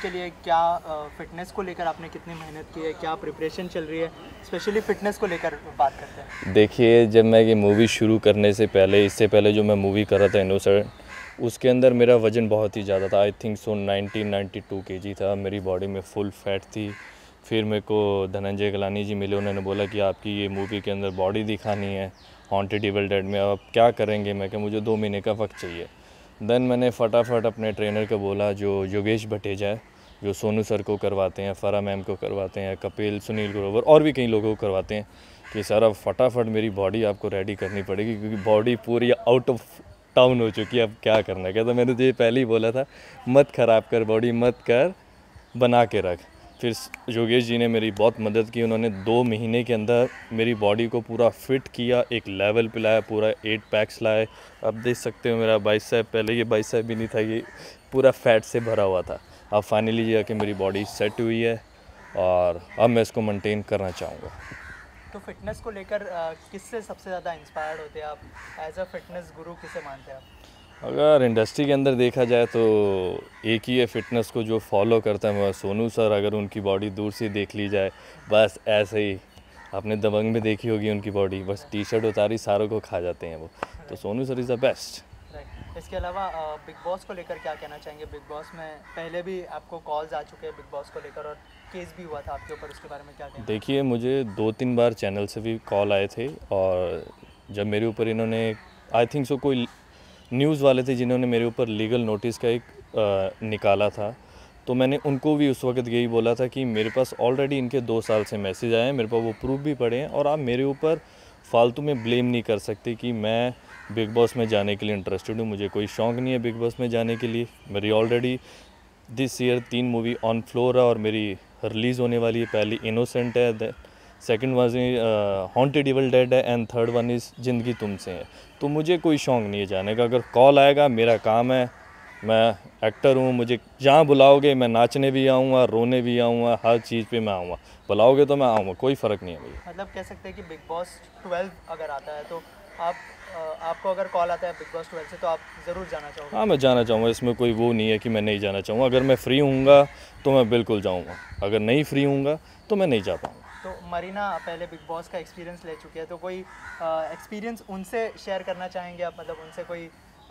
के लिए क्या फ़िटनेस को लेकर आपने कितनी मेहनत की है, क्या प्रिपरेशन चल रही है, स्पेशली फ़िटनेस को लेकर बात करते हैं। देखिए, जब मैं ये मूवी शुरू करने से पहले, इससे पहले जो मैं मूवी कर रहा था इनोसेंट, उसके अंदर मेरा वज़न बहुत ही ज़्यादा था। आई थिंक सो 92 kg था। मेरी बॉडी में फुल फैट थी। फिर मेरे को धनंजय गलानी जी मिले, उन्होंने बोला कि आपकी ये मूवी के अंदर बॉडी दिखानी है हॉन्टेड इविल डेड में, अब क्या करेंगे। मैं कहा मुझे 2 महीने का वक्त चाहिए। देन मैंने फटाफट अपने ट्रेनर को बोला, जो योगेश भटेजा है, जो सोनू सर को करवाते हैं, फरा मैम को करवाते हैं, कपिल, सुनील ग्रोवर और भी कई लोगों को करवाते हैं, कि सर अब फटाफट मेरी बॉडी आपको रेडी करनी पड़ेगी, क्योंकि बॉडी पूरी आउट ऑफ टाउन हो चुकी है, अब क्या करना है। कहता मैंने तुझे पहले ही बोला था, मत ख़राब कर बॉडी, मत कर, बना के रख। फिर योगेश जी ने मेरी बहुत मदद की। उन्होंने 2 महीने के अंदर मेरी बॉडी को पूरा फिट किया, एक लेवल पे लाया, पूरा 8 पैक्स लाए। अब देख सकते हो मेरा बाइसेप, पहले ये बाइसेप भी नहीं था, ये पूरा फैट से भरा हुआ था। अब फाइनली ये आके मेरी बॉडी सेट हुई है और अब मैं इसको मेंटेन करना चाहूँगा। तो फिटनेस को लेकर किससे सबसे ज़्यादा इंस्पायर्ड होते हैं आप? एज अ फिटनेस गुरु किसे मानते हैं आप? अगर इंडस्ट्री के अंदर देखा जाए तो एक ही है फिटनेस को जो फॉलो करता है, मैं सोनू सर। अगर उनकी बॉडी दूर से देख ली जाए, बस ऐसे ही, आपने दबंग में देखी होगी उनकी बॉडी, बस टी शर्ट उतारी सारों को खा जाते हैं वो। तो Sonu sir is the best. Right. इसके अलावा बिग बॉस को लेकर क्या कहना चाहेंगे? बिग बॉस में पहले भी आपको कॉल्स आ चुके हैं बिग बॉस को लेकर, और केस भी हुआ था आपके ऊपर, उसके बारे में क्या कहना? देखिए, मुझे 2-3 बार चैनल से भी कॉल आए थे, और जब मेरे ऊपर इन्होंने, आई थिंक सो कोई न्यूज़ वाले थे जिन्होंने मेरे ऊपर लीगल नोटिस का एक निकाला था, तो मैंने उनको भी उस वक्त यही बोला था कि मेरे पास ऑलरेडी इनके 2 साल से मैसेज आए हैं, मेरे पास वो प्रूफ भी पड़े हैं, और आप मेरे ऊपर फालतू में ब्लेम नहीं कर सकते कि मैं बिग बॉस में जाने के लिए इंटरेस्टेड हूँ। मुझे कोई शौक़ नहीं है बिग बॉस में जाने के लिए। मेरी already this year 3 movie on floor है और मेरी रिलीज़ होने वाली है। पहली इनोसेंट है, second one haunted evil dead है, एंड थर्ड वन इज़ ज़िंदगी तुमसे है। तो मुझे कोई शौक़ नहीं है जाने का। अगर कॉल आएगा, मेरा काम है, मैं एक्टर हूँ, मुझे जहाँ बुलाओगे मैं नाचने भी आऊँगा, रोने भी आऊँगा, हर चीज़ पे मैं आऊँगा। बुलाओगे तो मैं आऊँगा, कोई फ़र्क नहीं है मुझे। मतलब कह सकते हैं कि बिग बॉस 12 अगर आता है तो आप आपको अगर कॉल आता है बिग बॉस 12 से तो आप ज़रूर जाना चाहोगे? हाँ, मैं जाना चाहूँगा। इसमें कोई वो नहीं है कि मैं नहीं जाना चाहूँगा। अगर मैं फ्री हूँगा तो मैं बिल्कुल जाऊँगा, अगर नहीं फ्री हूँगा तो मैं नहीं जा पाऊँगा। तो मरीना पहले बिग बॉस का एक्सपीरियंस ले चुकी है, तो कोई एक्सपीरियंस उनसे शेयर करना चाहेंगे आप? मतलब उनसे कोई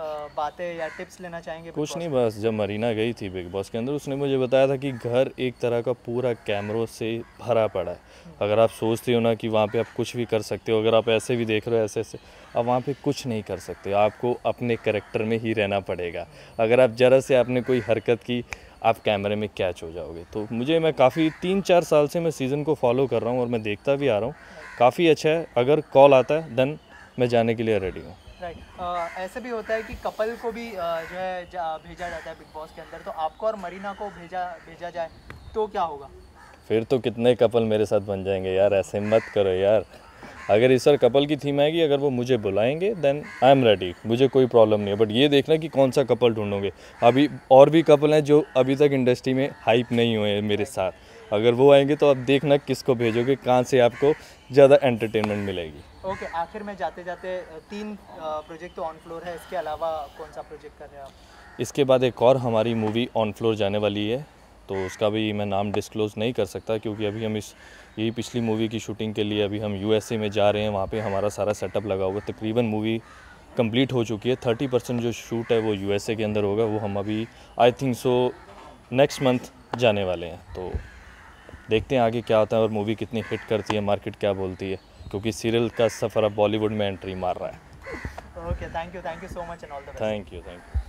बातें या टिप्स लेना चाहेंगे? कुछ नहीं, बस जब मरीना गई थी बिग बॉस के अंदर, उसने मुझे बताया था कि घर एक तरह का पूरा कैमरों से भरा पड़ा है। अगर आप सोचते हो ना कि वहाँ पे आप कुछ भी कर सकते हो, अगर आप ऐसे भी देख रहे हो ऐसे, आप वहाँ पे कुछ नहीं कर सकते। आपको अपने कैरेक्टर में ही रहना पड़ेगा। अगर आप ज़रा से आपने कोई हरकत की, आप कैमरे में कैच हो जाओगे। तो मैं काफ़ी 3-4 साल से मैं सीज़न को फॉलो कर रहा हूँ और मैं देखता भी आ रहा हूँ, काफ़ी अच्छा है। अगर कॉल आता है देन मैं जाने के लिए रेडी हूँ। राइट। ऐसे भी होता है कि कपल को भी जो है भेजा जाता है बिग बॉस के अंदर, तो आपको और मरीना को भेजा जाए तो क्या होगा? फिर तो कितने कपल मेरे साथ बन जाएंगे यार, ऐसे मत करो यार। अगर इस बार कपल की थीम आएगी, अगर वो मुझे बुलाएंगे देन आई एम रेडी, मुझे कोई प्रॉब्लम नहीं है। बट ये देखना कि कौन सा कपल ढूंढोगे। अभी और भी कपल हैं जो अभी तक इंडस्ट्री में हाइप नहीं हुए हैं मेरे साथ, अगर वो आएंगे तो अब देखना किसको भेजोगे, कहाँ से आपको ज़्यादा एंटरटेनमेंट मिलेगी। ओके, आखिर में जाते जाते 3 प्रोजेक्ट तो ऑन फ्लोर है, इसके अलावा कौन सा प्रोजेक्ट कर रहे हैं आप? इसके बाद एक और हमारी मूवी ऑन फ्लोर जाने वाली है, तो उसका भी मैं नाम डिस्क्लोज़ नहीं कर सकता, क्योंकि अभी हम यही पिछली मूवी की शूटिंग के लिए अभी हम यूएसए में जा रहे हैं। वहाँ पे हमारा सारा सेटअप लगा हुआ, तकरीबन मूवी कंप्लीट हो चुकी है। 30% जो शूट है वो यूएसए के अंदर होगा। वो हम अभी I think so next month जाने वाले हैं। तो देखते हैं आगे क्या होता है और मूवी कितनी हिट करती है, मार्केट क्या बोलती है, क्योंकि सीरियल का सफ़र अब बॉलीवुड में एंट्री मार रहा है। Okay, thank you so much and all the best. Thank you.